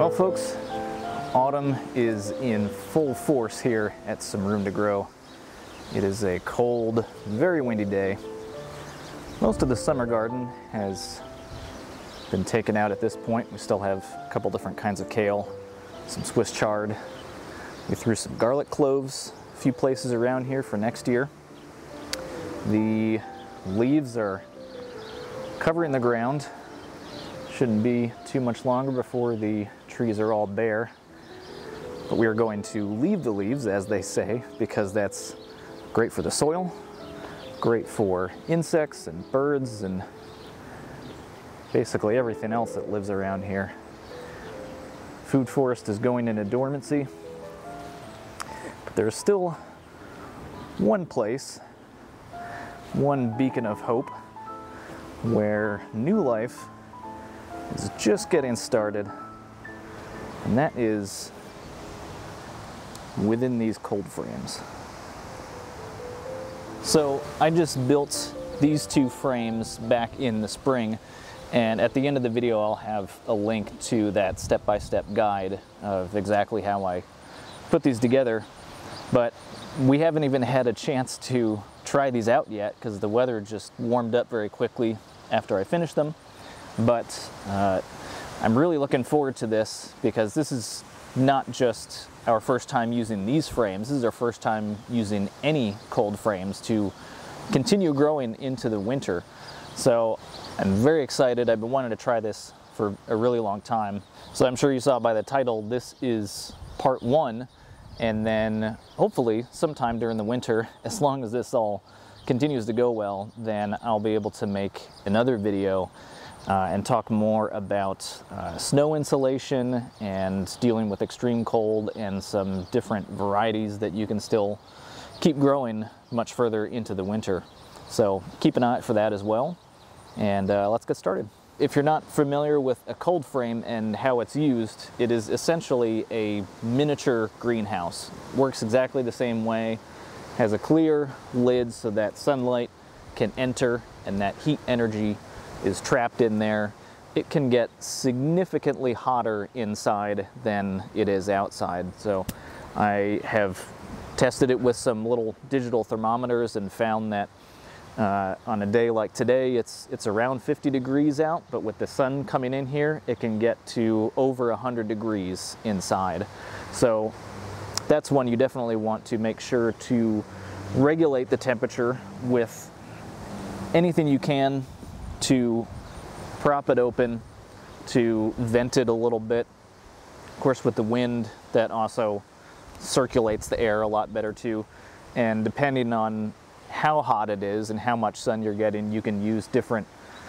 Well folks, autumn is in full force here at Some Room to Grow. It is a cold, very windy day. Most of the summer garden has been taken out at this point. We still have a couple different kinds of kale, some Swiss chard. We threw some garlic cloves a few places around here for next year. The leaves are covering the ground. Shouldn't be too much longer before the trees are all bare. But we are going to leave the leaves, as they say, because that's great for the soil, great for insects and birds and basically everything else that lives around here. Food forest is going into dormancy, but there's still one place, one beacon of hope, where new life is just getting started, and that is within these cold frames. So I just built these two frames back in the spring, and at the end of the video I'll have a link to that step-by-step guide of exactly how I put these together. But we haven't even had a chance to try these out yet because the weather just warmed up very quickly after I finished them. But I'm really looking forward to this because this is not just our first time using these frames. This is our first time using any cold frames to continue growing into the winter. So I'm very excited. I've been wanting to try this for a really long time. So I'm sure you saw by the title, this is part one. And then hopefully sometime during the winter, as long as this all continues to go well, then I'll be able to make another video and talk more about snow insulation and dealing with extreme cold and some different varieties that you can still keep growing much further into the winter. So keep an eye out for that as well, and let's get started. If you're not familiar with a cold frame and how it's used, it is essentially a miniature greenhouse. Works exactly the same way, has a clear lid so that sunlight can enter and that heat energy is trapped in there. It can get significantly hotter inside than it is outside. So I have tested it with some little digital thermometers and found that on a day like today, it's around 50 degrees out, but with the sun coming in here, it can get to over 100 degrees inside. So that's one you definitely want to make sure to regulate the temperature with anything you can to prop it open, to vent it a little bit. Of course, with the wind, that also circulates the air a lot better too. And depending on how hot it is and how much sun you're getting, you can use different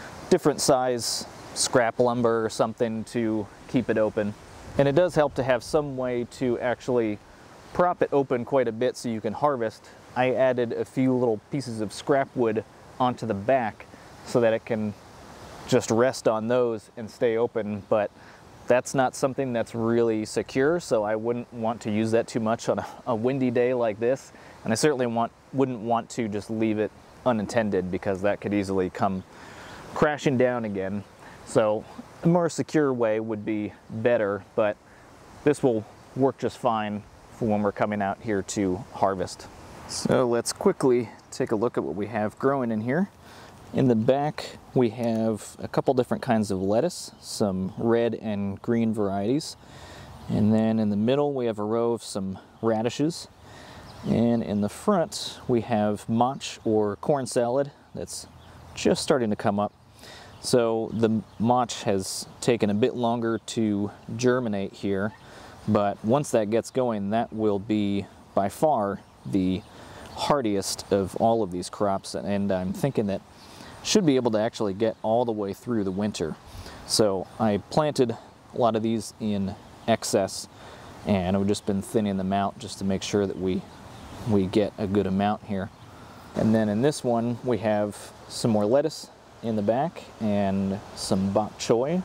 size scrap lumber or something to keep it open. And it does help to have some way to actually prop it open quite a bit so you can harvest. I added a few little pieces of scrap wood onto the back so that it can just rest on those and stay open, but that's not something that's really secure, so I wouldn't want to use that too much on a windy day like this, and I certainly wouldn't want to just leave it unattended because that could easily come crashing down again. So a more secure way would be better, but this will work just fine for when we're coming out here to harvest. So let's quickly take a look at what we have growing in here. In the back, we have a couple different kinds of lettuce, some red and green varieties. And then in the middle, we have a row of some radishes. And in the front, we have mach or corn salad that's just starting to come up. So the mach has taken a bit longer to germinate here, but once that gets going, that will be by far the hardiest of all of these crops. And I'm thinking that should be able to actually get all the way through the winter. So I planted a lot of these in excess, and I've just been thinning them out just to make sure that we get a good amount here. And then in this one, we have some more lettuce in the back and some bok choy,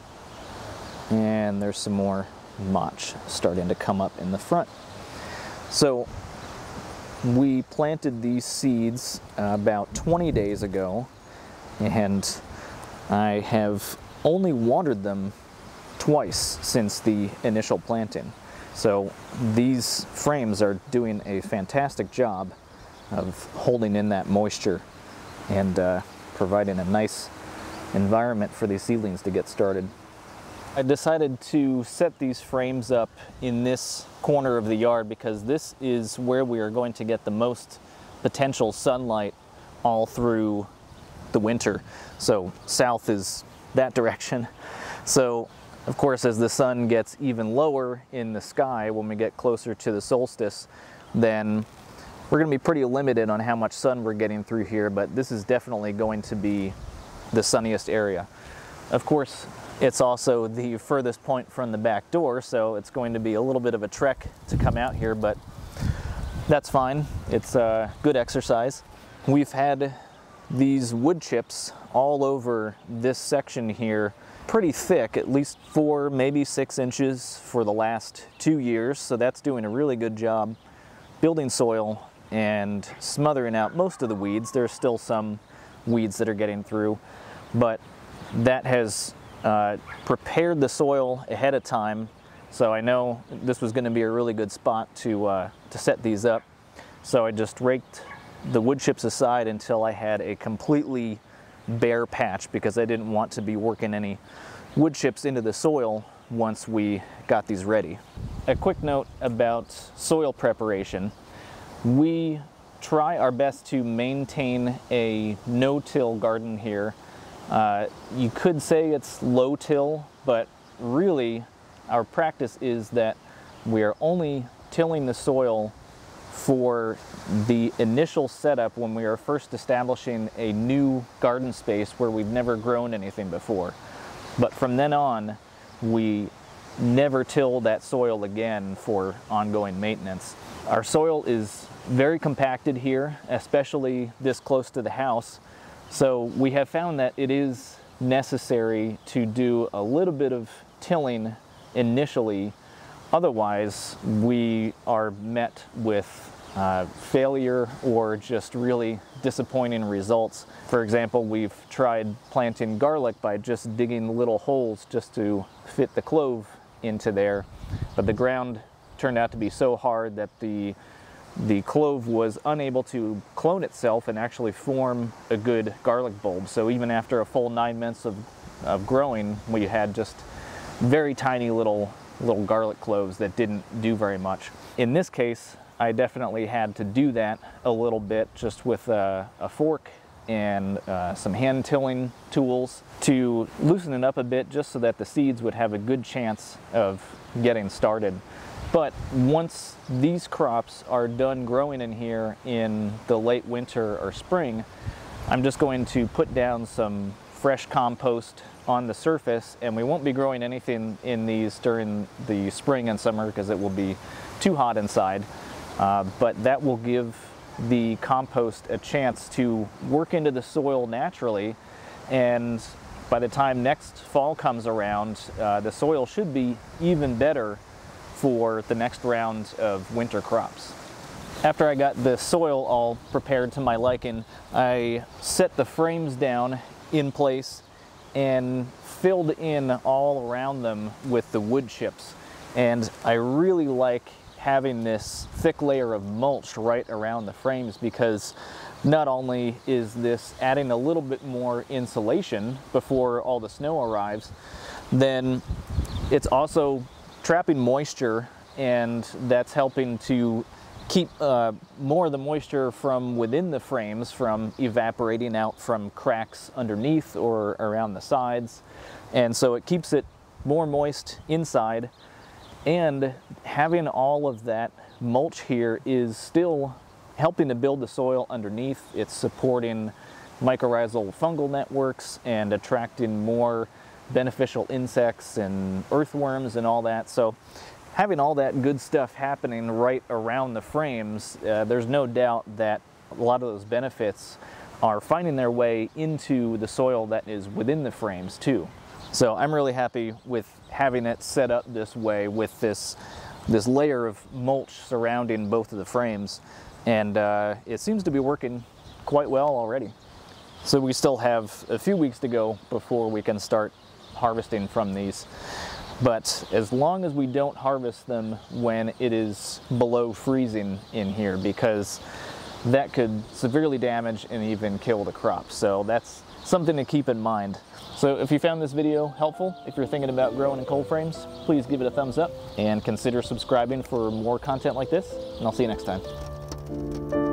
and there's some more mach starting to come up in the front. So we planted these seeds about 20 days ago, and I have only watered them twice since the initial planting. So these frames are doing a fantastic job of holding in that moisture and providing a nice environment for these seedlings to get started. I decided to set these frames up in this corner of the yard because this is where we are going to get the most potential sunlight all through the winter. So south is that direction. So of course, as the sun gets even lower in the sky when we get closer to the solstice, then we're going to be pretty limited on how much sun we're getting through here, but this is definitely going to be the sunniest area. Of course, it's also the furthest point from the back door, so it's going to be a little bit of a trek to come out here, but that's fine. It's good exercise. We've had these wood chips all over this section here, pretty thick, at least 4, maybe 6 inches for the last 2 years, so that's doing a really good job building soil and smothering out most of the weeds. There's still some weeds that are getting through, but that has prepared the soil ahead of time, so I know this was going to be a really good spot to set these up. So I just raked the wood chips aside until I had a completely bare patch because I didn't want to be working any wood chips into the soil once we got these ready. A quick note about soil preparation. We try our best to maintain a no-till garden here. You could say it's low-till, but really our practice is that we are only tilling the soil for the initial setup when we are first establishing a new garden space where we've never grown anything before. But from then on, we never till that soil again for ongoing maintenance. Our soil is very compacted here, especially this close to the house. So we have found that it is necessary to do a little bit of tilling initially. Otherwise, we are met with failure or just really disappointing results. For example, we've tried planting garlic by just digging little holes just to fit the clove into there, but the ground turned out to be so hard that the clove was unable to clone itself and actually form a good garlic bulb. So even after a full 9 months of growing, we had just very tiny little garlic cloves that didn't do very much. In this case, I definitely had to do that a little bit just with a fork and some hand tilling tools to loosen it up a bit just so that the seeds would have a good chance of getting started. But once these crops are done growing in here in the late winter or spring, I'm just going to put down some fresh compost on the surface, and we won't be growing anything in these during the spring and summer because it will be too hot inside. But that will give the compost a chance to work into the soil naturally, and by the time next fall comes around, the soil should be even better for the next round of winter crops. After I got the soil all prepared to my liking, I set the frames down in place and filled in all around them with the wood chips. And I really like having this thick layer of mulch right around the frames because not only is this adding a little bit more insulation before all the snow arrives, then it's also trapping moisture, and that's helping to keep more of the moisture from within the frames from evaporating out from cracks underneath or around the sides. And so it keeps it more moist inside, and having all of that mulch here is still helping to build the soil underneath. It's supporting mycorrhizal fungal networks and attracting more beneficial insects and earthworms and all that. So having all that good stuff happening right around the frames, there's no doubt that a lot of those benefits are finding their way into the soil that is within the frames too. So I'm really happy with having it set up this way with this layer of mulch surrounding both of the frames, and it seems to be working quite well already. So we still have a few weeks to go before we can start harvesting from these. But as long as we don't harvest them when it is below freezing in here, because that could severely damage and even kill the crop. So that's something to keep in mind. So if you found this video helpful, if you're thinking about growing in cold frames, please give it a thumbs up and consider subscribing for more content like this, and I'll see you next time.